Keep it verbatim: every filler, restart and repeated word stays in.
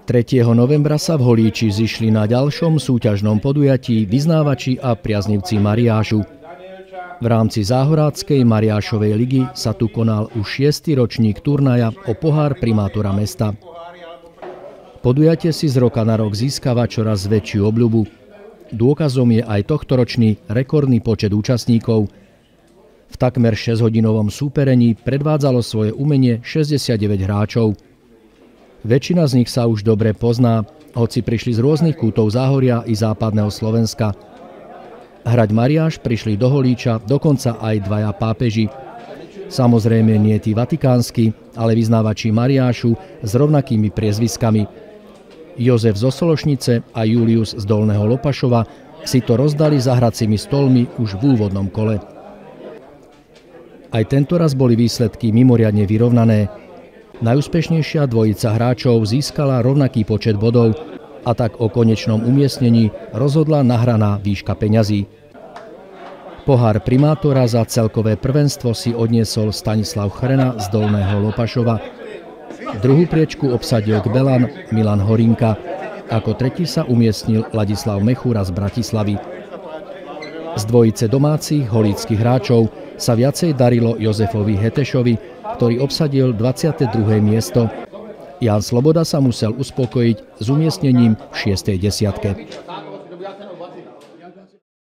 tretieho novembra sa v Holíči zišli na ďalšom súťažnom podujatí vyznávači a priaznivci mariážu. V rámci Záhoráckej Mariášovej ligy sa tu konal už šiesty ročník turnaja o pohár primátora mesta. Podujatie si z roka na rok získava čoraz väčšiu obľubu. Dôkazom je aj tohtoročný rekordný počet účastníkov. V takmer šesťhodinovom súperení predvádzalo svoje umenie šesťdesiatdeväť hráčov. Väčšina z nich sa už dobre pozná, hoci prišli z rôznych kútov Záhoria i západného Slovenska. Hrať mariáš prišli do Holíča dokonca aj dvaja pápeži. Samozrejme nie tí vatikánsky, ale vyznávači mariášu s rovnakými priezviskami. Jozef zo Sološnice a Julius z Dolného Lopašova si to rozdali za hracími stolmi už v úvodnom kole. Aj tentoraz boli výsledky mimoriadne vyrovnané. Najúspešnejšia dvojica hráčov získala rovnaký počet bodov a tak o konečnom umiestnení rozhodla nahraná výška peňazí. Pohár primátora za celkové prvenstvo si odniesol Stanislav Chrena z Dolného Lopašova. Druhú priečku obsadil Kbelan Milan Horinka. Ako tretí sa umiestnil Ladislav Mechúra z Bratislavy. Z dvojice domácich holíckych hráčov sa viacej darilo Jozefovi Hetešovi, ktorý obsadil dvadsiate druhé miesto. Jan Sloboda sa musel uspokojiť s umiestnením v šiestej desiatke.